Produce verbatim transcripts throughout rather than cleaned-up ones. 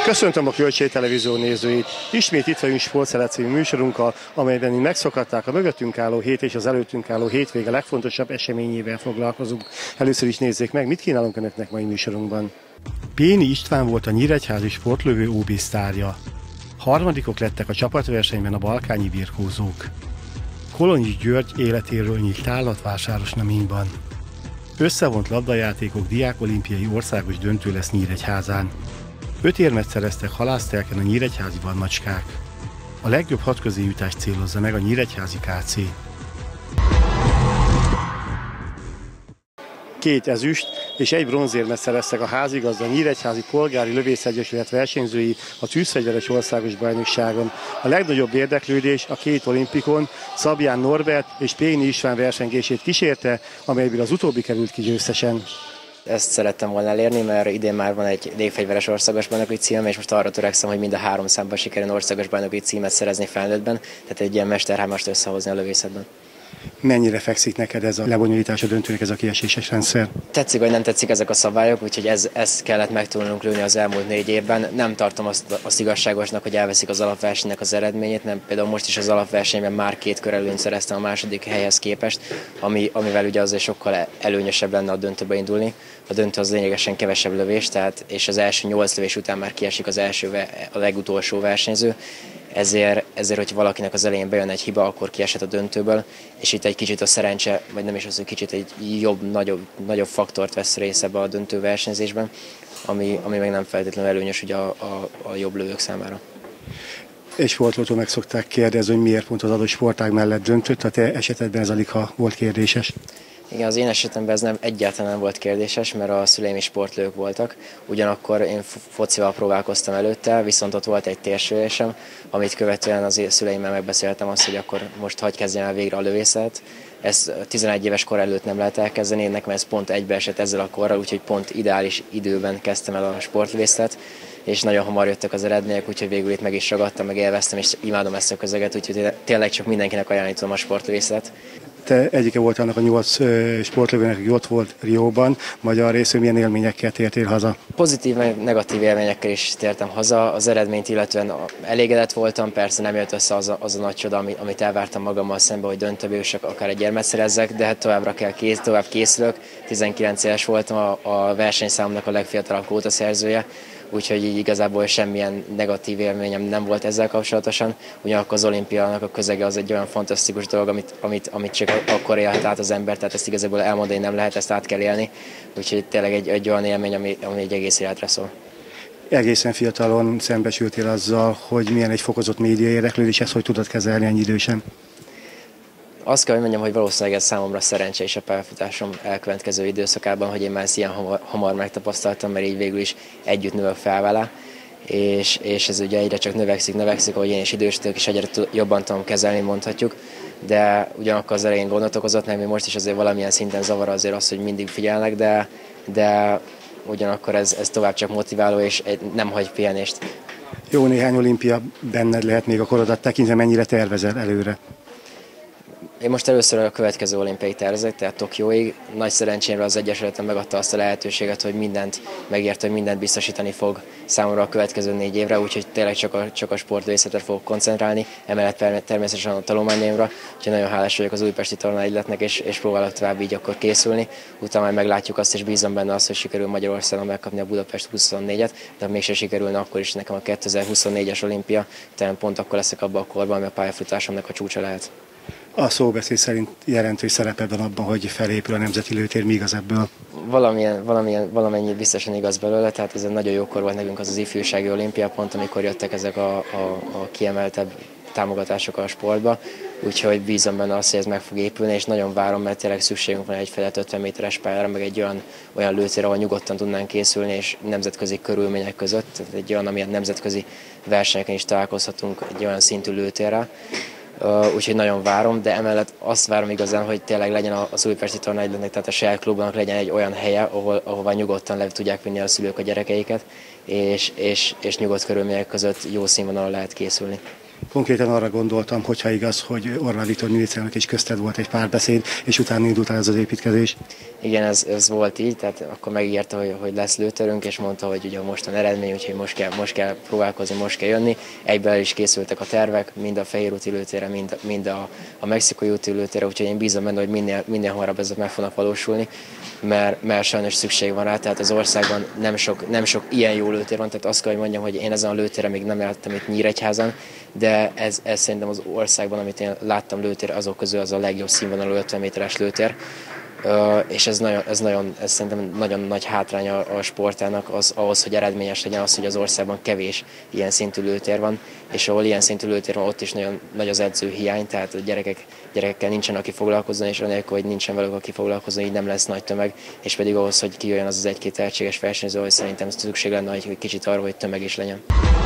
Köszöntöm a Kölcsei Televízió nézőit! Ismét itt vagyunk Sportszelet című műsorunkkal, amelyben mi megszokhatták a mögöttünk álló hét és az előttünk álló hétvége legfontosabb eseményével foglalkozunk. Először is nézzék meg, mit kínálunk önöknek mai műsorunkban. Péni István volt a nyíregyházi sportlövő ó bé sztárja. Harmadikok lettek a csapatversenyben a balkányi birkózók. Kolonyi György életéről nyílt tárlat Vásárosnaményban. Összevont labdajátékok diákolimpiai országos döntő lesz Nyíregyházán. Öt érmet szereztek halásztelken a nyíregyházi vadmacskák. A legjobb hatközi jutást célozza meg a nyíregyházi ká cé. Két ezüst és egy bronzérmet szereztek a házigazda Nyíregyházi Polgári Lövészegyesület versenyzői a tűzfegyveres országos bajnokságon. A legnagyobb érdeklődés a két olimpikon Szabján Norbert és Péni István versengését kísérte, amelyből az utóbbi került ki győztesen. Ezt szerettem volna elérni, mert idén már van egy légfegyveres országos bajnoki címem, és most arra törekszem, hogy mind a három számban sikerül országos bajnoki címet szerezni felnőttben, tehát egy ilyen mesterhámást összehozni a lövészetben. Mennyire fekszik neked ez a lebonyolítás a döntőnek, ez a kieséses rendszer? Tetszik, vagy nem tetszik ezek a szabályok, úgyhogy ez, ezt kellett megtanulnunk lőni az elmúlt négy évben. Nem tartom azt, azt igazságosnak, hogy elveszik az alapversenynek az eredményét, nem, például most is az alapversenyben már két kör előnyt szereztem a második helyhez képest, ami, amivel ugye azért sokkal előnyösebb lenne a döntőbe indulni. A döntő az lényegesen kevesebb lövés, tehát, és az első nyolc lövés után már kiesik az első, a legutolsó versenyző. Ezért, ezért, hogy valakinek az elején bejön egy hiba, akkor kiesett a döntőből, és itt egy kicsit a szerencse, vagy nem is az, hogy kicsit egy jobb, nagyobb, nagyobb faktort vesz részt ebbe a döntő versenyzésben, ami, ami meg nem feltétlenül előnyös ugye a, a, a jobb lövők számára. És sportlótól meg szokták kérdezni, hogy miért pont az adott sportág mellett döntött, a te esetedben ez alig ha volt kérdéses. Igen, az én esetemben ez nem, egyáltalán nem volt kérdéses, mert a szüleim is sportlők voltak. Ugyanakkor én focival próbálkoztam előtte, viszont ott volt egy térsülésem, amit követően az szüleimmel megbeszéltem azt, hogy akkor most hagyj kezdjem el végre a lövészet. Ezt tizenegy éves kor előtt nem lehet elkezdeni, nekem ez pont egybeesett ezzel a korral, úgyhogy pont ideális időben kezdtem el a sportlövészet, és nagyon hamar jöttek az eredmények, úgyhogy végül itt meg is ragadtam, meg élveztem, és imádom ezt a közeget, úgyhogy tényleg csak mindenkinek ajánlani tudom a sportlövészetet. Te egyike volt annak a nyolc sportlövőnek, aki ott volt Rióban. Magyar részről milyen élményekkel tértél haza? Pozitív, meg negatív élményekkel is tértem haza. Az eredményt illetően elégedett voltam, persze nem jött össze az a, az a nagy csoda, amit elvártam magammal szembe, hogy döntőbősök, akár egy érmet szerezzek, de hát továbbra kell kész, tovább készülök. tizenkilenc éves voltam, a, a versenyszámnak a legfiatalabb kvóta szerzője, úgyhogy így igazából semmilyen negatív élményem nem volt ezzel kapcsolatosan. Ugyanakkor az olimpiának a közege az egy olyan fantasztikus dolog, amit, amit, amit csak akkor élhet át az ember, tehát ezt igazából elmondani nem lehet, ezt át kell élni. Úgyhogy tényleg egy, egy olyan élmény, ami, ami egy egész életre szól. Egészen fiatalon szembesültél azzal, hogy milyen egy fokozott média érdeklődés, ezt hogy tudod kezelni ennyi idősen? Azt kell, hogy mondjam, hogy valószínűleg ez számomra szerencse is a pályafutásom elkövetkező időszakában, hogy én már ezt ilyen hamar, hamar megtapasztaltam, mert így végül is együtt növök fel vele, és, és ez ugye egyre csak növekszik, növekszik, ahogy én is idősítök, és egyre jobban tudom kezelni, mondhatjuk, de ugyanakkor az elején gondot okozott, meg még most is azért valamilyen szinten zavar azért az, hogy mindig figyelnek, de, de ugyanakkor ez, ez tovább csak motiváló, és nem hagy pihenést. Jó néhány olimpia benned lehet még a korodat tekintve, mennyire tervezel előre? Én most először a következő olimpiai tervezek, tehát Tokióig. Nagy szerencsémre az Egyesületem megadta azt a lehetőséget, hogy mindent megért, hogy mindent biztosítani fog számomra a következő négy évre, úgyhogy tényleg csak a, csak a sportrészetre fogok koncentrálni, emellett természetesen a tanulmányaimra, úgyhogy nagyon hálás vagyok az Újpesti Tornaegyletnek, és, és próbálok tovább így akkor készülni. Utána majd meglátjuk azt, és bízom benne azt, hogy sikerül Magyarországon megkapni a Budapest huszonnégyet, de ha mégse sikerülne, akkor is nekem a kétezer-huszonnégyes olimpia, talán pont akkor leszek abban a korban, ami a pályafutásomnak a csúcsa lehet. A szóbeszéd szerint jelentős szereped van abban, hogy felépül a nemzeti lőtér, mi igaz ebből? Valamilyen, valamilyen, valamennyi biztosan igaz belőle, tehát ez egy nagyon jó kor volt nekünk az az ifjúsági olimpia, pont amikor jöttek ezek a, a, a kiemeltebb támogatások a sportba, úgyhogy bízom benne azt, hogy ez meg fog épülni, és nagyon várom, mert tényleg szükségünk van egy felett ötven méteres pályára, meg egy olyan, olyan lőtér, ahol nyugodtan tudnánk készülni, és nemzetközi körülmények között, tehát egy olyan, amilyen nemzetközi versenyeken is találkozhatunk egy olyan szintű lőtérrel. Uh, úgyhogy nagyon várom, de emellett azt várom igazán, hogy tényleg legyen az Újpesti Tornaegyletnek, tehát a saját klubnak legyen egy olyan helye, ahol, ahova nyugodtan le tudják vinni a szülők a gyerekeiket, és, és, és nyugodt körülmények között jó színvonalon lehet készülni. Konkrétan arra gondoltam, hogyha igaz, hogy Orbán Viktor miniszterelnök is közted volt egy párbeszéd, és utána indult el ez az építkezés. Igen, ez, ez volt így, tehát akkor megígérte, hogy, hogy lesz lőterünk, és mondta, hogy ugye mostan eredmény, úgyhogy most kell, most kell próbálkozni, most kell jönni. Egyben el is készültek a tervek, mind a Fehér úti lőtérre, mind, mind a, a Mexikói úti lőtérre, úgyhogy én bízom benne, hogy minél, minél hamarabb ezek meg fognak valósulni, mert, mert sajnos szükség van rá, tehát az országban nem sok, nem sok ilyen jó lőtér van, tehát azt kell, hogy mondjam, hogy én ezen a lőtéren még nem láttam itt Nyíregyházan, de ez, ez szerintem az országban, amit én láttam lőtér, azok közül az a legjobb színvonalú ötven méteres lőtér. Uh, és ez, nagyon, ez, nagyon, ez szerintem nagyon nagy hátránya a sportának az, ahhoz, hogy eredményes legyen az, hogy az országban kevés ilyen szintű lőtér van, és ahol ilyen szintű lőtér van, ott is nagyon nagy az edzőhiány, tehát a gyerekek, gyerekekkel nincsen, aki foglalkozzon, és anélkül, hogy nincsen velük, aki foglalkozzon, így nem lesz nagy tömeg, és pedig ahhoz, hogy kijöjjön az az egy-két tehetséges versenyző, hogy szerintem szükség lenne, hogy kicsit arra, hogy tömeg is legyen.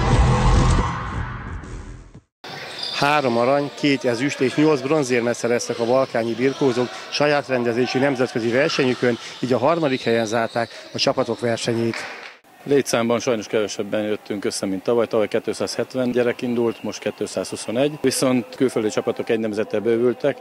Három arany, két ezüst és nyolc bronzérmet szereztek a balkányi birkózók saját rendezésű nemzetközi versenyükön, így a harmadik helyen zárták a csapatok versenyét. Létszámban sajnos kevesebben jöttünk össze, mint tavaly. Tavaly kétszázhetven gyerek indult, most kétszázhuszonegy. Viszont külföldi csapatok egy nemzettel bővültek.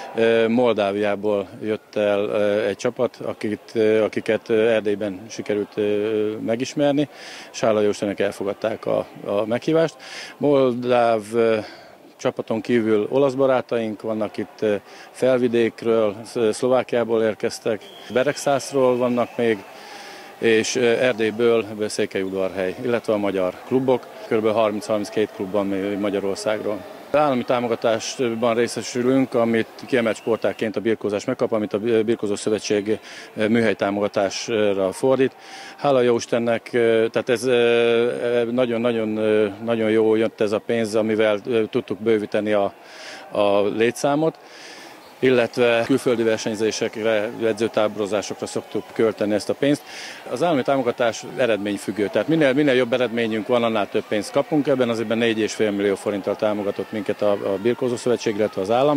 Moldáviából jött el egy csapat, akit, akiket Erdélyben sikerült megismerni, és hála jó Istennek elfogadták a, a meghívást. Moldáv csapaton kívül olasz barátaink vannak itt, Felvidékről, Szlovákiából érkeztek, Beregszászról vannak még, és Erdélyből Székelyudvarhely, illetve a magyar klubok, kb. harminc-harminckét klubban Magyarországról. Állami támogatásban részesülünk, amit kiemelt sportágként a birkózás megkap, amit a Birkózó Szövetség műhely támogatásra fordít. Hála jó Istennek, tehát ez nagyon-nagyon nagyon jó jött ez a pénz, amivel tudtuk bővíteni a, a létszámot, illetve külföldi versenyzésekre, edzőtáborozásokra szoktuk költeni ezt a pénzt. Az állami támogatás eredményfüggő, tehát minél, minél jobb eredményünk van, annál több pénzt kapunk. Ebben az évben négy egész öt millió forinttal támogatott minket a, a Birkózó Szövetség, illetve az állam,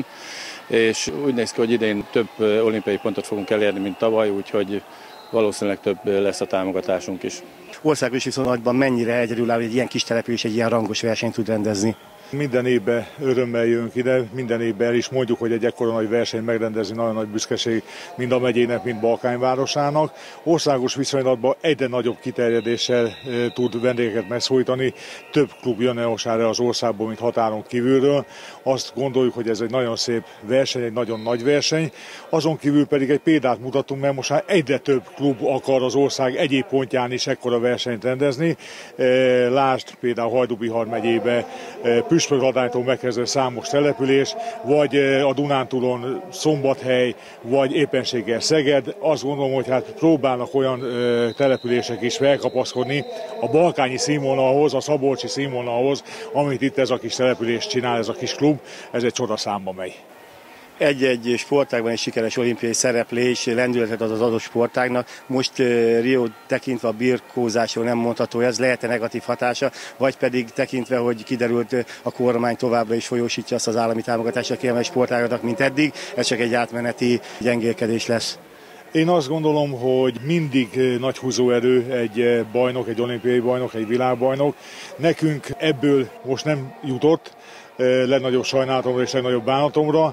és úgy néz ki, hogy idén több olimpiai pontot fogunk elérni, mint tavaly, úgyhogy valószínűleg több lesz a támogatásunk is. Országos viszonylatban mennyire egyedülálló, hogy egy ilyen kis település egy ilyen rangos versenyt tud rendezni? Minden évben örömmel jövünk ide, minden évben el is mondjuk, hogy egy ekkora nagy versenyt megrendezni nagyon nagy büszkeség mind a megyének, mind Balkány városának. Országos viszonylatban egyre nagyobb kiterjedéssel e, tud vendégeket megszólítani. Több klub jön el most az országból, mint határon kívülről. Azt gondoljuk, hogy ez egy nagyon szép verseny, egy nagyon nagy verseny. Azon kívül pedig egy példát mutatunk, mert most már egyre több klub akar az ország egyéb pontján is ekkora versenyt rendezni. E, lásd például Hajdú-Bihar megyébe, e, Püspökladánytól megkezdve számos település, vagy a Dunántúlon Szombathely, vagy éppenséggel Szeged. Azt gondolom, hogy hát próbálnak olyan ö, települések is felkapaszkodni a balkányi színvonalhoz, a szabolcsi színvonalhoz, amit itt ez a kis település csinál, ez a kis klub, ez egy csodaszámba megy. Egy-egy sportágban egy sikeres olimpiai szereplés lendületet ad az adott sportágnak. Most uh, Rio tekintve a birkózásról nem mondható, ez lehet-e negatív hatása, vagy pedig tekintve, hogy kiderült, a kormány továbbra is folyósítja azt az állami támogatást a kiemelt sportágaknak, mint eddig, ez csak egy átmeneti gyengélkedés lesz. Én azt gondolom, hogy mindig nagy húzóerő egy bajnok, egy olimpiai bajnok, egy világbajnok. Nekünk ebből most nem jutott, legnagyobb sajnálatomra és legnagyobb bánatomra.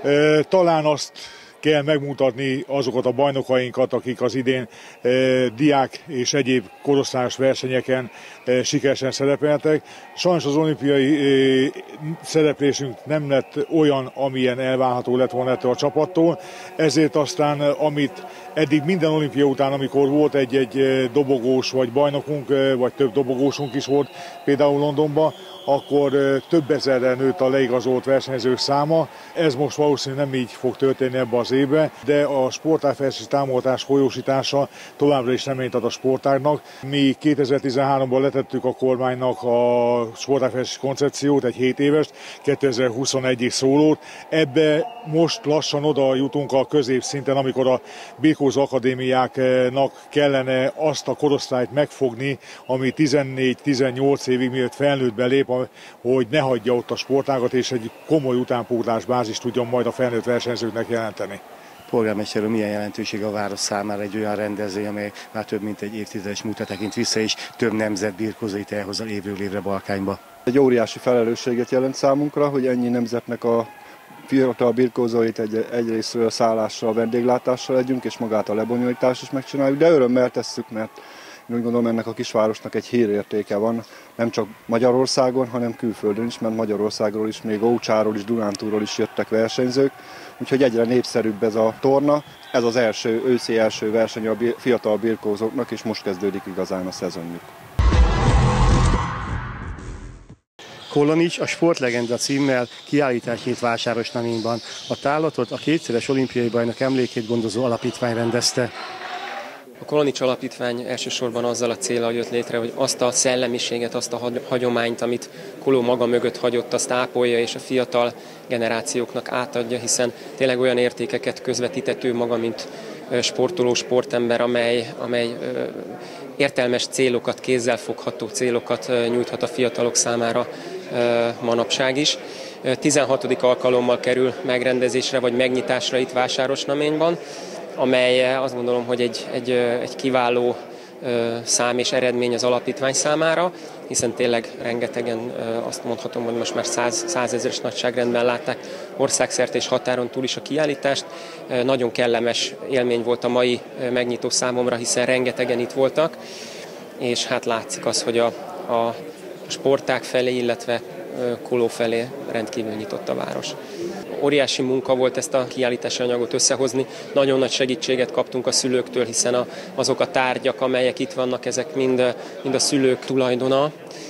Talán azt kell megmutatni azokat a bajnokainkat, akik az idén e, diák és egyéb korosztályos versenyeken e, sikeresen szerepeltek. Sajnos az olimpiai e, szereplésünk nem lett olyan, amilyen elvárható lett volna ettől a csapattól, ezért aztán, amit eddig minden olimpia után, amikor volt egy-egy dobogós vagy bajnokunk, vagy több dobogósunk is volt, például Londonban, akkor több ezerre nőtt a leigazolt versenyzők száma. Ez most valószínűleg nem így fog történni ebbe az évbe, de a sportágfejlesztési támogatás folyósítása továbbra is reményt ad a sportágnak. Mi kétezer-tizenháromban letettük a kormánynak a sportágfejlesztési koncepciót, egy hét évest, kétezer-huszonegyig szólót. Ebbe most lassan oda jutunk a középszinten, amikor a birkózó akadémiáknak kellene azt a korosztályt megfogni, ami tizennégy-tizennyolc évig mielőtt felnőtt belép, hogy ne hagyja ott a sportágat, és egy komoly utánpótlás bázis tudjon majd a felnőtt versenyzőknek jelenteni. Polgármester úr, milyen jelentősége a város számára egy olyan rendezvény, amely már több mint egy évtizedes múltra tekint vissza, és több nemzet birkózóit elhoz évről évre Balkányba? Egy óriási felelősséget jelent számunkra, hogy ennyi nemzetnek a fiatal birkózóit egy, egyrésztről a szállással, a vendéglátással legyünk, és magát a lebonyolítást is megcsináljuk, de örömmel tesszük, mert én úgy gondolom, ennek a kisvárosnak egy hírértéke van, nem csak Magyarországon, hanem külföldön is, mert Magyarországról is, még Ócsáról is, Dunántúlról is jöttek versenyzők, úgyhogy egyre népszerűbb ez a torna. Ez az első, őszi első verseny a fiatal birkózóknak, és most kezdődik igazán a szezonjuk. Kolonics a Sportlegenda címmel kiállítást nyit Vásárosnaményban. A távlatot a kétszeres olimpiai bajnok emlékét gondozó alapítvány rendezte. A Kolonics Alapítvány elsősorban azzal a céllal jött létre, hogy azt a szellemiséget, azt a hagyományt, amit Koló maga mögött hagyott, azt ápolja és a fiatal generációknak átadja, hiszen tényleg olyan értékeket közvetített ő maga, mint sportoló, sportember, amely, amely értelmes célokat, kézzelfogható célokat nyújthat a fiatalok számára manapság is. tizenhatodik alkalommal kerül megrendezésre vagy megnyitásra itt Vásárosnaményban, amely azt gondolom, hogy egy, egy, egy kiváló szám és eredmény az alapítvány számára, hiszen tényleg rengetegen azt mondhatom, hogy most már száz, százezeres nagyságrendben látták országszerte és határon túl is a kiállítást. Nagyon kellemes élmény volt a mai megnyitó számomra, hiszen rengetegen itt voltak, és hát látszik az, hogy a, a sportág felé, illetve Koló felé rendkívül nyitott a város. Óriási munka volt ezt a kiállítási anyagot összehozni, nagyon nagy segítséget kaptunk a szülőktől, hiszen a, azok a tárgyak, amelyek itt vannak, ezek mind, mind a szülők tulajdona,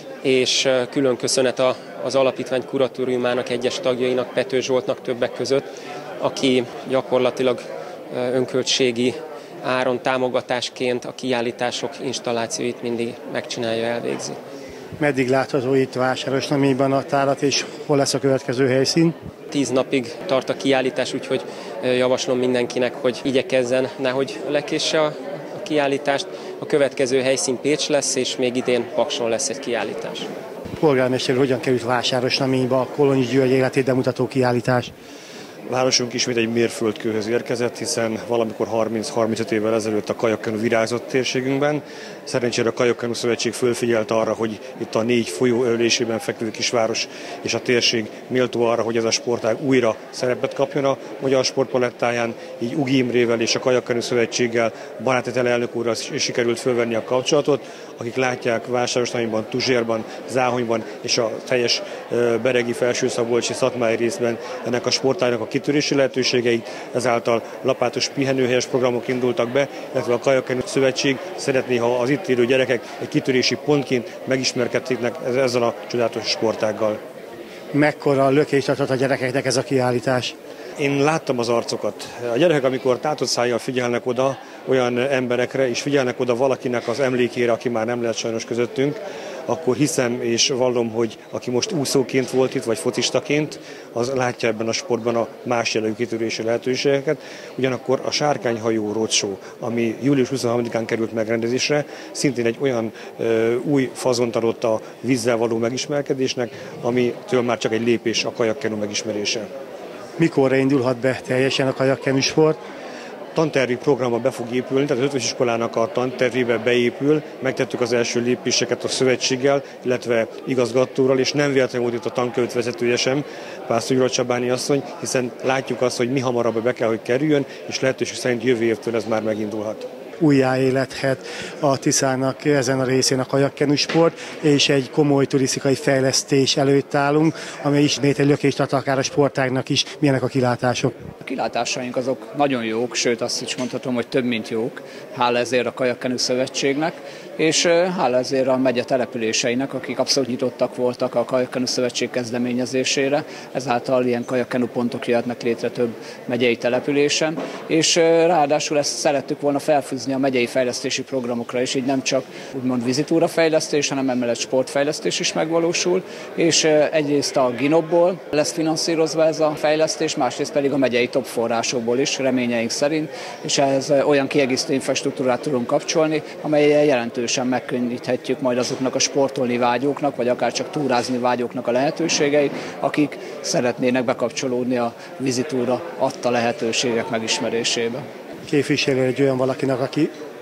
és külön köszönet a, az alapítvány kuratóriumának egyes tagjainak, Pető Zsoltnak többek között, aki gyakorlatilag önköltségi áron támogatásként a kiállítások installációit mindig megcsinálja, elvégzi. Meddig látható itt Vásárosnaményban a tárlat, és hol lesz a következő helyszín? Tíz napig tart a kiállítás, úgyhogy javaslom mindenkinek, hogy igyekezzen, nehogy lekésse a kiállítást. A következő helyszín Pécs lesz, és még idén Pakson lesz egy kiállítás. Polgármester, hogyan került Vásárosnaményba a Kolonics György életét bemutató kiállítás? Városunk ismét egy mérföldkőhöz érkezett, hiszen valamikor harminc-harmincöt évvel ezelőtt a kajakkenu virágzott térségünkben. Szerencsére a Kajakkenu Szövetség fölfigyelt arra, hogy itt a négy folyó ölelésében fekvő kisváros és a térség méltó arra, hogy ez a sportág újra szerepet kapjon a magyar sportpalettáján. Így Ugi Imrével és a Kajakkenu Szövetséggel, Barátetele elnök úrral sikerült fölvenni a kapcsolatot, akik látják Vásárosnaményban, Tuzsérban, Záhonyban és a teljes beregi, felsőszabolcsi, szatmári részben ennek a sportágnak a kitörési lehetőségeit, ezáltal lapátos pihenőhelyes programok indultak be, illetve a Kajakkenu Szövetség szeretné, ha az itt élő gyerekek egy kitörési pontként megismerkednének ezzel a csodálatos sportággal. Mekkora lökést adhat a gyerekeknek ez a kiállítás? Én láttam az arcokat. A gyerekek, amikor tátott szájjal figyelnek oda olyan emberekre, és figyelnek oda valakinek az emlékére, aki már nem lehet sajnos közöttünk, akkor hiszem és vallom, hogy aki most úszóként volt itt, vagy focistaként, az látja ebben a sportban a más jellegű kitörési lehetőségeket. Ugyanakkor a Sárkányhajó Roadshow, ami július huszonharmadikán került megrendezésre, szintén egy olyan ö, új fazont adott a vízzel való megismerkedésnek, amitől már csak egy lépés a kajakkenu megismerése. Mikorra indulhat be teljesen a kajakkenu sport? Tantervi programba be fog épülni, tehát az ötös iskolának a tantervébe beépül, megtettük az első lépéseket a szövetséggel, illetve igazgatóral, és nem véletlenül volt itt a tankönyv vezetője sem, Pásztor Gyula Csabáni asszony, hiszen látjuk azt, hogy mi hamarabb be kell, hogy kerüljön, és lehetőség szerint jövő évtől ez már megindulhat. Újjáéledhet a Tiszának ezen a részén a kajakkenu sport, és egy komoly turisztikai fejlesztés előtt állunk, amely ismét egy lökést ad akár a sportágnak is. Milyenek a kilátások? A kilátásaink azok nagyon jók, sőt azt is mondhatom, hogy több mint jók. Hála ezért a Kajakkenu Szövetségnek, és hála ezért a megye településeinek, akik abszolút nyitottak voltak a Kajakkenu Szövetség kezdeményezésére, ezáltal ilyen kajakkenu pontok jöhetnek létre több megyei településen, és ráadásul ezt szerettük volna felfűzni a megyei fejlesztési programokra is, így nem csak úgymond vizitúra fejlesztés, hanem emellett sportfejlesztés is megvalósul, és egyrészt a ginobból lesz finanszírozva ez a fejlesztés, másrészt pedig a megyei top forrásokból is, reményeink szerint, és ehhez olyan kiegészítő infrastruktúrát tudunk kapcsolni, amellyel jelentősen megkönnyíthetjük majd azoknak a sportolni vágyóknak, vagy akár csak túrázni vágyóknak a lehetőségeit, akik szeretnének bekapcsolódni a vizitúra adta lehetőségek megismerésébe. Képviselő egy olyan valakinek, aki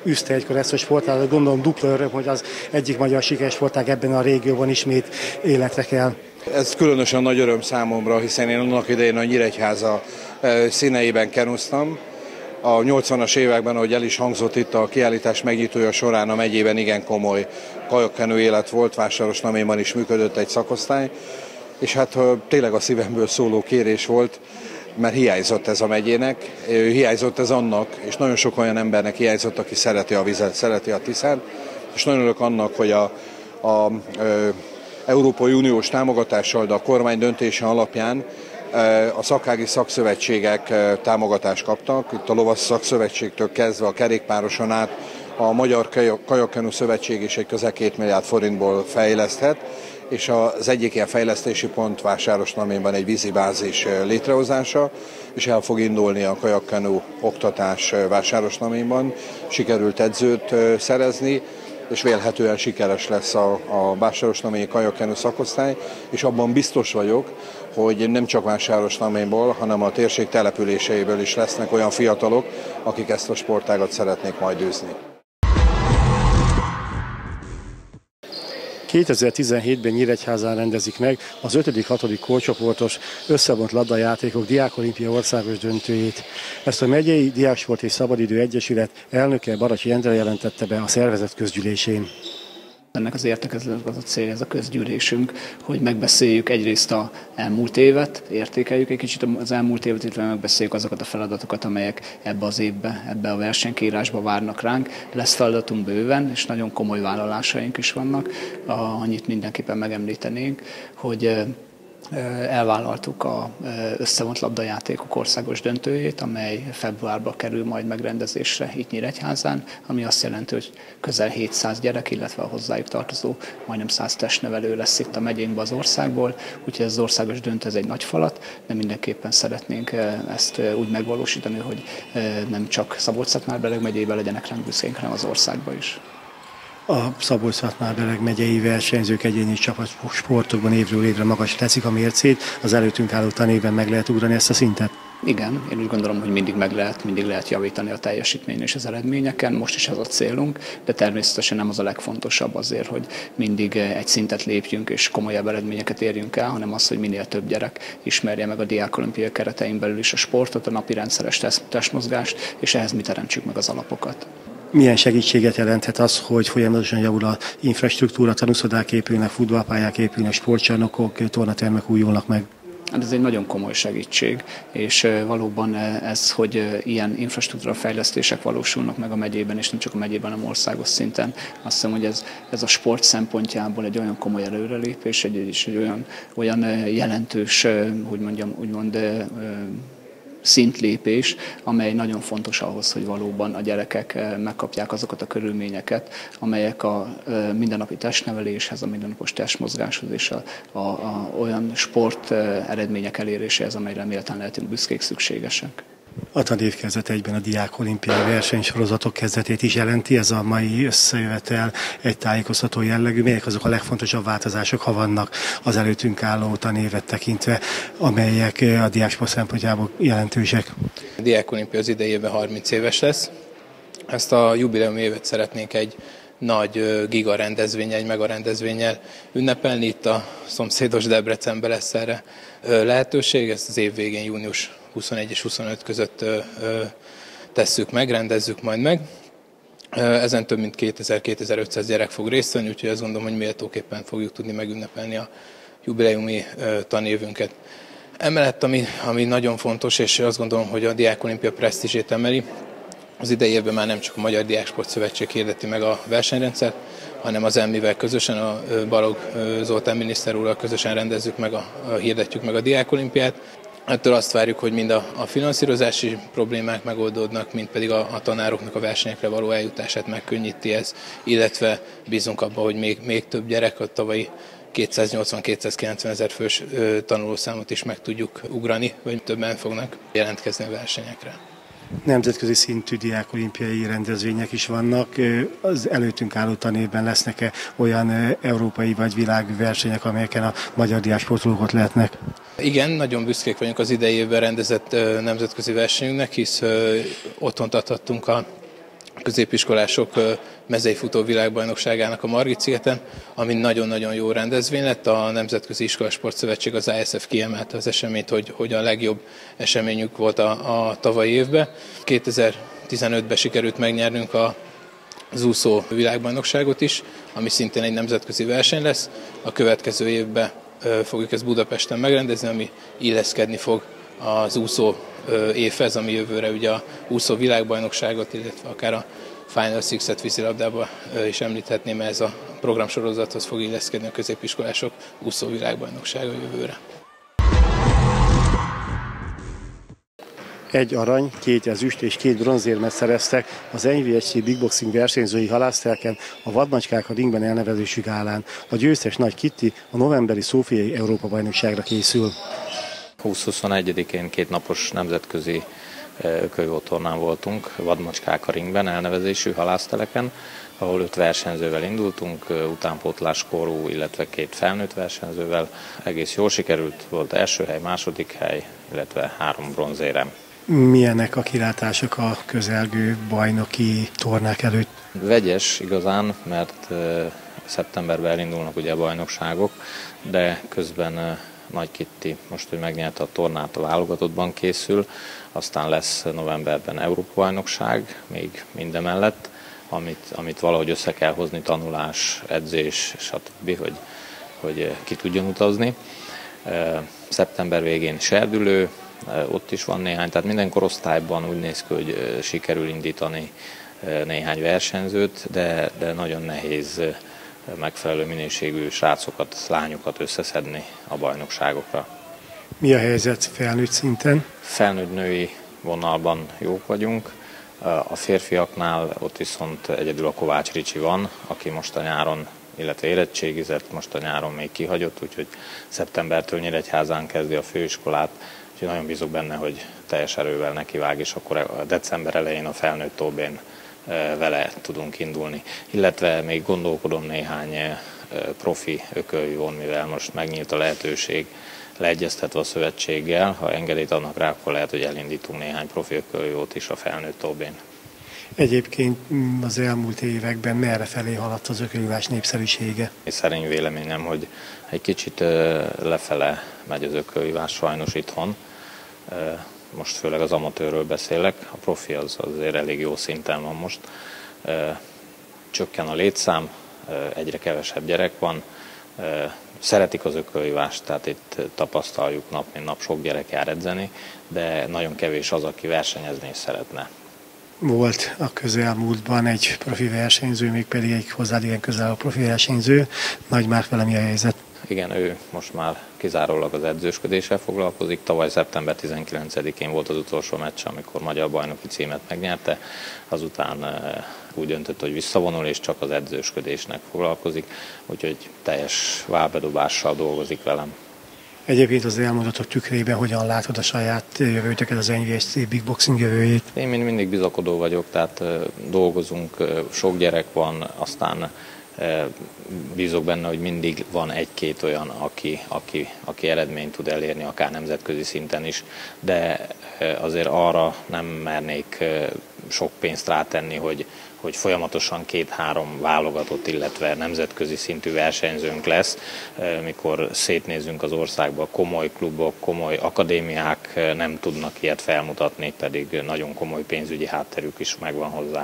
üzte egykor ezt a sportágat. Gondolom dupla öröm, hogy az egyik magyar sikersportág ebben a régióban ismét életre kell. Ez különösen nagy öröm számomra, hiszen én annak idején a Nyíregyháza színeiben kenuztam. A nyolcvanas években, ahogy el is hangzott itt a kiállítás megnyitója során, a megyében igen komoly kajakkenő élet volt, Vásárosnaméban is működött egy szakosztály, és hát tényleg a szívemből szóló kérés volt, mert hiányzott ez a megyének, hiányzott ez annak, és nagyon sok olyan embernek hiányzott, aki szereti a vizet, szereti a Tiszát, és nagyon örülök annak, hogy a, a, a Európai Uniós támogatással, de a kormány döntése alapján a szakági szakszövetségek támogatást kaptak. Itt a Lovasz Szakszövetségtől kezdve a kerékpároson át a Magyar Kajakkenu Szövetség is egy közel két milliárd forintból fejleszthet, és az egyik ilyen fejlesztési pont Vásárosnaménban egy vízibázis létrehozása, és el fog indulni a kajakkenu oktatás Vásárosnaménban. Sikerült edzőt szerezni, és vélhetően sikeres lesz a, a Vásárosnaményi kajakkenu szakosztály, és abban biztos vagyok, hogy nem csak Vásárosnaménból, hanem a térség településeiből is lesznek olyan fiatalok, akik ezt a sportágat szeretnék majd űzni. kétezer-tizenhétben Nyíregyházán rendezik meg az ötödik-hatodik korcsoportos összevont labdajátékok Diákolimpia országos döntőjét. Ezt a megyei Diáksport és Szabadidő Egyesület elnöke Baracsi Endre jelentette be a szervezet közgyűlésén. Ennek az értekezletnek az a célja, ez a közgyűlésünk, hogy megbeszéljük egyrészt az elmúlt évet, értékeljük egy kicsit az elmúlt évet, illetve megbeszéljük azokat a feladatokat, amelyek ebbe az évbe, ebbe a versenykírásba várnak ránk. Lesz feladatunk bőven, és nagyon komoly vállalásaink is vannak. Annyit mindenképpen megemlítenénk, hogy elvállaltuk az összevont labdajátékok országos döntőjét, amely februárban kerül majd megrendezésre itt Nyíregyházán, ami azt jelenti, hogy közel hétszáz gyerek, illetve a hozzájuk tartozó majdnem száz testnevelő lesz itt a megyénkben az országból, úgyhogy ez az országos döntő ez egy nagy falat, de mindenképpen szeretnénk ezt úgy megvalósítani, hogy nem csak Szabolcs-Szatmár-Bereg megyében legyenek ránk büszkénk, hanem az országban is. A Szabolcs-Szatmár-Bereg megyei versenyzők egyéni csapatsportokban évről évre magas teszik a mércét, az előttünk álló tanévben meg lehet ugrani ezt a szintet? Igen, én úgy gondolom, hogy mindig meg lehet, mindig lehet javítani a teljesítmény és az eredményeken, most is ez a célunk, de természetesen nem az a legfontosabb azért, hogy mindig egy szintet lépjünk és komolyabb eredményeket érjünk el, hanem az, hogy minél több gyerek ismerje meg a Diákolimpia keretein belül is a sportot, a napi rendszeres testmozgást, és ehhez mi teremtsük meg az alapokat. Milyen segítséget jelenthet az, hogy folyamatosan javul az infrastruktúra, tanuszodák épülnek, futballpályák épülnek, sportcsarnokok, tornatermek újulnak meg? Hát ez egy nagyon komoly segítség, és valóban ez, hogy ilyen infrastruktúra fejlesztések valósulnak meg a megyében, és nem csak a megyében, hanem országos szinten. Azt hiszem, hogy ez, ez a sport szempontjából egy olyan komoly előrelépés, egy, és egy olyan, olyan jelentős, hogy mondjam, úgymond szintlépés, amely nagyon fontos ahhoz, hogy valóban a gyerekek megkapják azokat a körülményeket, amelyek a mindennapi testneveléshez, a mindennapos testmozgáshoz és a, a, a olyan sport eredmények eléréséhez, amelyre méltán lehetünk büszkék, szükségesek. A tanév kezdete egyben a diákolimpiai versenysorozatok kezdetét is jelenti, ez a mai összejövetel egy tájékoztató jellegű. Melyek azok a legfontosabb változások, ha vannak az előttünk álló tanévet tekintve, amelyek a diáksport szempontjából jelentősek? A diákolimpia az idejében harminc éves lesz. Ezt a jubileum évet szeretnénk egy nagy giga rendezvényel, egy mega rendezvényel ünnepelni. Itt a szomszédos Debrecenben lesz erre lehetőség. Ezt az év végén június huszonegy és huszonöt között tesszük meg, rendezzük majd meg. Ezen több mint kétezer-kétezer-ötszáz gyerek fog részt venni, úgyhogy azt gondolom, hogy méltóképpen fogjuk tudni megünnepelni a jubileumi tanévünket. Emellett, ami, ami nagyon fontos, és azt gondolom, hogy a Diákolimpia presztízsét emeli, az idei évben már nem csak a Magyar Diáksport Szövetség hirdeti meg a versenyrendszert, hanem az elmivel közösen, a Balogh Zoltán miniszter úrral közösen rendezzük meg, a, a, hirdetjük meg a Diákolimpiát. Ettől azt várjuk, hogy mind a, a finanszírozási problémák megoldódnak, mind pedig a, a tanároknak a versenyekre való eljutását megkönnyíti ez, illetve bízunk abban, hogy még, még több gyerek a tavalyi kétszáznyolcvan-kétszázkilencven ezer fős ö, tanulószámot is meg tudjuk ugrani, vagy többen fognak jelentkezni a versenyekre. Nemzetközi szintű diákolimpiai rendezvények is vannak. Az előttünk álló tanévben lesznek-e olyan európai vagy világversenyek, amelyeken a magyar diáksportolók ott lehetnek? Igen, nagyon büszkék vagyunk az idei évben rendezett nemzetközi versenyünknek, hisz otthont adhattunk a középiskolások mezei futó világbajnokságának a Margit-szigeten, ami nagyon-nagyon jó rendezvény lett. A Nemzetközi Iskolasport Szövetség, az I S F kiemelte az eseményt, hogy, hogy a legjobb eseményük volt a, a tavalyi évben. kétezer-tizenötben sikerült megnyernünk a az úszó világbajnokságot is, ami szintén egy nemzetközi verseny lesz. A következő évben fogjuk ezt Budapesten megrendezni, ami illeszkedni fog az úszó évhez, ami jövőre ugye a úszó világbajnokságot, illetve akár a Final Six-et vízilabdába is említhetném, ez a programsorozathoz fog illeszkedni a középiskolások úszó világbajnoksága jövőre. Egy arany, két ezüst és két bronzérmet szereztek az N V S C Big Boxing versenyzői halásztelken a Vadmacskák a ringben elnevezésű gálán. A győztes Nagy Kitti a novemberi szófiai Európa-bajnokságra készül. húsz-huszonegyedikén két napos nemzetközi ököljótornán voltunk Vadmacskák a ringben elnevezésű halászteleken, ahol öt versenyzővel indultunk, utánpótláskorú, illetve két felnőtt versenyzővel. Egész jól sikerült, volt első hely, második hely, illetve három bronzérem. Milyenek a kilátások a közelgő bajnoki tornák előtt? Vegyes igazán, mert szeptemberben elindulnak ugye a bajnokságok, de közben Nagy Kitti most, hogy megnyerte a tornát, a válogatottban készül, aztán lesz novemberben Európa-bajnokság, még mindemellett, amit, amit valahogy össze kell hozni, tanulás, edzés, stb., hogy, hogy ki tudjon utazni. Szeptember végén Serdülő, ott is van néhány, tehát minden korosztályban úgy néz ki, hogy sikerül indítani néhány versenyzőt, de, de nagyon nehéz megfelelő minőségű srácokat, lányokat összeszedni a bajnokságokra. Mi a helyzet felnőtt szinten? Felnőtt női vonalban jók vagyunk. A férfiaknál ott viszont egyedül a Kovács Ricsi van, aki most a nyáron, illetve érettségizett, most a nyáron még kihagyott, úgyhogy szeptembertől Nyíregyházán kezdi a főiskolát, úgyhogy nagyon bízok benne, hogy teljes erővel nekivág, és akkor a december elején a felnőtt tóbén vele tudunk indulni. Illetve még gondolkodom néhány profi ököljón, mivel most megnyílt a lehetőség, leegyeztetve a szövetséggel, ha engedélyt adnak rá, akkor lehet, hogy elindítunk néhány profi ököljót is a felnőtt tóbén. Egyébként az elmúlt években merre felé haladt az ökölyívás népszerűsége? Szerény véleményem, hogy egy kicsit lefele megy az ökölyívás sajnos itthon. Most főleg az amatőrről beszélek, a profi az azért elég jó szinten van most. Csökken a létszám, egyre kevesebb gyerek van, szeretik az ökölyívást, tehát itt tapasztaljuk nap mint nap, sok gyerek jár edzeni, de nagyon kevés az, aki versenyezni is szeretne. Volt a közelmúltban egy profi versenyző, mégpedig egy hozzád igen közel a profi versenyző. Nagy Márk, vele mi a helyzet? Igen, ő most már kizárólag az edzősködéssel foglalkozik. Tavaly szeptember tizenkilencedikén volt az utolsó meccs, amikor magyar bajnoki címet megnyerte. Azután úgy döntött, hogy visszavonul, és csak az edzősködésnek foglalkozik, úgyhogy teljes vállbedobással dolgozik velem. Egyébként az elmondatok tükrében hogyan látod a saját jövőtöket, az N V S C Big Boxing jövőjét? Én mindig bizakodó vagyok, tehát dolgozunk, sok gyerek van, aztán bízok benne, hogy mindig van egy-két olyan, aki, aki, aki eredményt tud elérni, akár nemzetközi szinten is, de azért arra nem mernék sok pénzt rátenni, hogy, hogy folyamatosan két-három válogatott, illetve nemzetközi szintű versenyzőnk lesz, mikor szétnézünk az országba, komoly klubok, komoly akadémiák nem tudnak ilyet felmutatni, pedig nagyon komoly pénzügyi hátterük is megvan hozzá.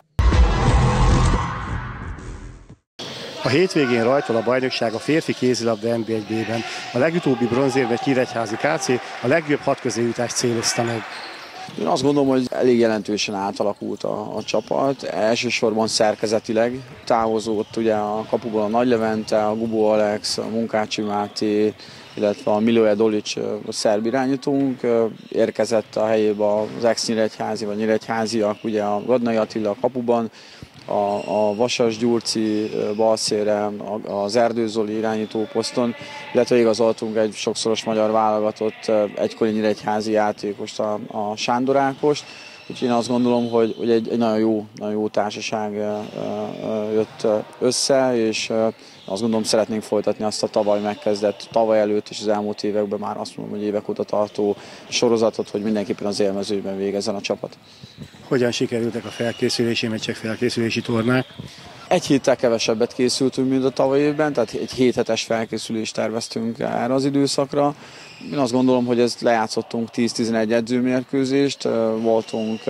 A hétvégén rajtol a bajnokság a férfi kézilabda N B egy B-ben. A legutóbbi bronzérmet Nyíregyházi K C a legjobb hat közéjutást célozta meg. Én azt gondolom, hogy elég jelentősen átalakult a, a csapat, elsősorban szerkezetileg. Távozott ugye a kapuból a Nagy Levente, a Gubó Alex, a Munkácsi Máté, illetve a Miloje Dolic, a szerb irányítónk. Érkezett a helyébe az ex-nyíregyházi vagy nyíregyháziak, ugye a Gadnai Attila a kapuban, a, a Vasas Gyurci balszére, az Erdő Zoli irányító poszton, illetve igazoltunk egy sokszoros magyar válogatott egykori nyíregyházi játékost, a, a Sándor Ákost. Úgyhogy én azt gondolom, hogy, hogy egy, egy nagyon, jó, nagyon jó társaság jött össze, és azt gondolom, szeretnénk folytatni azt a tavaly megkezdett, tavaly előtt és az elmúlt években már azt mondom, hogy évek óta tartó sorozatot, hogy mindenképpen az élmezőben végezzen a csapat. Hogyan sikerültek a felkészülési meccsek, felkészülési tornák? Egy héttel kevesebbet készültünk, mint a tavaly évben, tehát egy hét hetes felkészülést terveztünk erre az időszakra. Én azt gondolom, hogy ezt lejátszottunk tíz-tizenegy edzőmérkőzést, voltunk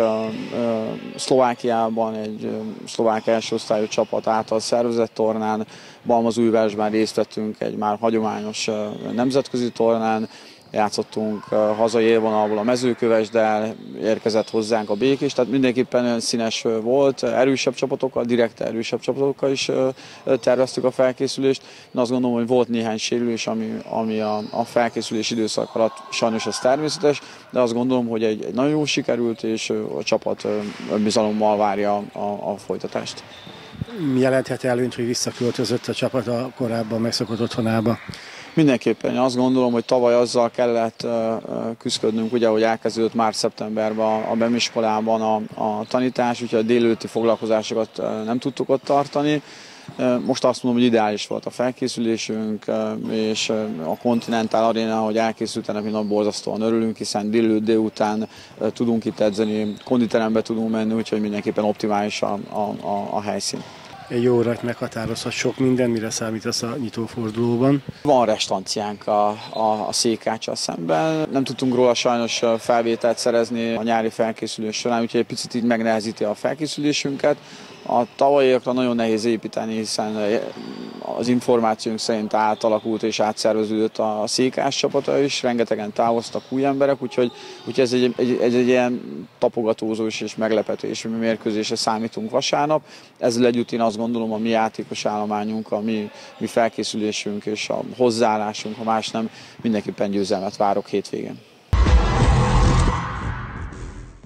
Szlovákiában egy szlovák első osztályú csapat által szervezett tornán, Balmazújvárosban részt vettünk egy már hagyományos nemzetközi tornán, játszottunk hazai élvonalból a Mezőkövesddel, érkezett hozzánk a Békés, tehát mindenképpen olyan színes volt, erősebb csapatokkal, direkt erősebb csapatokkal is terveztük a felkészülést. Én azt gondolom, hogy volt néhány sérülés, ami, ami a, a felkészülés időszak alatt sajnos ez természetes, de azt gondolom, hogy egy, egy nagyon jó sikerült, és a csapat önbizalommal várja a, a folytatást. Jelenthet előnyt, hogy visszaköltözött a csapat a korábban megszokott otthonába? Mindenképpen. Én azt gondolom, hogy tavaly azzal kellett küzdködnünk, ugye, hogy elkezdődött már szeptemberben a bemiskolában a, a tanítás, úgyhogy a délelőtti foglalkozásokat nem tudtuk ott tartani. Most azt mondom, hogy ideális volt a felkészülésünk, és a Continental Arena, hogy elkészült, ennek mi nagy borzasztóan örülünk, hiszen délelőtt délután tudunk itt edzeni, konditerembe tudunk menni, úgyhogy mindenképpen optimális a, a, a, a helyszín. Egy óra meghatározhat sok minden, mire számítasz a nyitófordulóban? Van restanciánk a, a, a Székáccsal szemben. Nem tudtunk róla sajnos felvételt szerezni a nyári felkészülés során, úgyhogy egy picit így megnehezíti a felkészülésünket. A tavalyiakra nagyon nehéz építeni, hiszen az információnk szerint átalakult és átszerveződött a Székás csapata is, rengetegen távoztak új emberek, úgyhogy, úgyhogy ez egy, egy, egy, egy ilyen tapogatózós és meglepetés mérkőzésre számítunk vasárnap. Ezzel együtt én azt gondolom, a mi játékos állományunk, a mi, mi felkészülésünk és a hozzáállásunk, ha más nem, mindenképpen győzelmet várok hétvégén.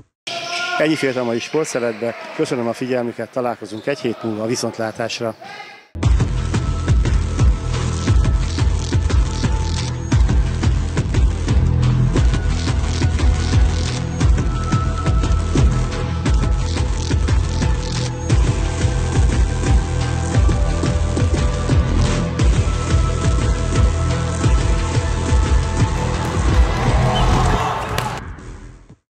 Ennyi féltem a mai sportszeletbe, köszönöm a figyelmüket, találkozunk egy hét múlva, a viszontlátásra!